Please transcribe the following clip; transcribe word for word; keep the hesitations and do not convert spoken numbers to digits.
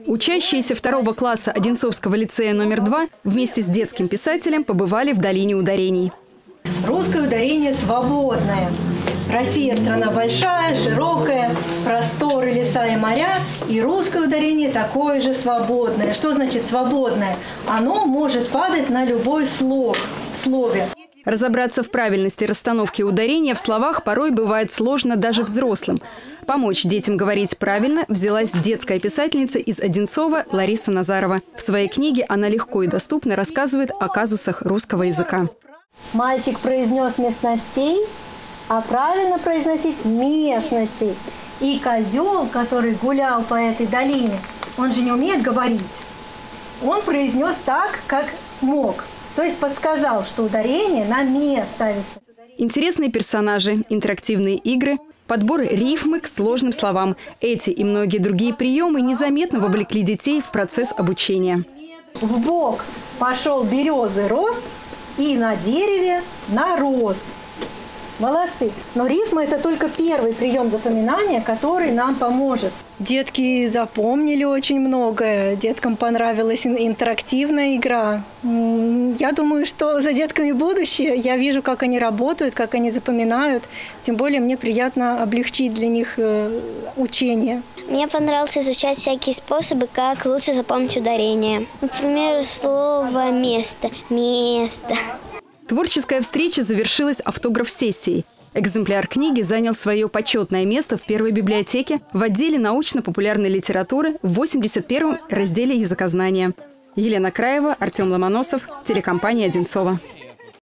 Учащиеся второго класса Одинцовского лицея номер два вместе с детским писателем побывали в долине ударений. Русское ударение свободное. Россия – страна большая, широкая, просторы, леса и моря. И русское ударение такое же свободное. Что значит свободное? Оно может падать на любой слог в слове. Разобраться в правильности расстановки ударения в словах порой бывает сложно даже взрослым. Помочь детям говорить правильно взялась детская писательница из Одинцова Лариса Назарова. В своей книге она легко и доступно рассказывает о казусах русского языка. Мальчик произнес местностей, а правильно произносить местности. И козел, который гулял по этой долине, он же не умеет говорить. Он произнес так, как мог. То есть подсказал, что ударение на «ме» ставится. Интересные персонажи, интерактивные игры, подбор рифмы к сложным словам. Эти и многие другие приемы незаметно вовлекли детей в процесс обучения. В бок пошел березы рост, и на дереве нарост. Молодцы. Но рифма – это только первый прием запоминания, который нам поможет. Детки запомнили очень многое. Деткам понравилась интерактивная игра. Я думаю, что за детками будущее. Я вижу, как они работают, как они запоминают. Тем более мне приятно облегчить для них учение. Мне понравилось изучать всякие способы, как лучше запомнить ударение. Например, слово «место». Место. Творческая встреча завершилась автограф-сессией. Экземпляр книги занял свое почетное место в первой библиотеке в отделе научно-популярной литературы в восемьдесят первом разделе языкознания. Елена Краева, Артем Ломоносов, телекомпания «Одинцова».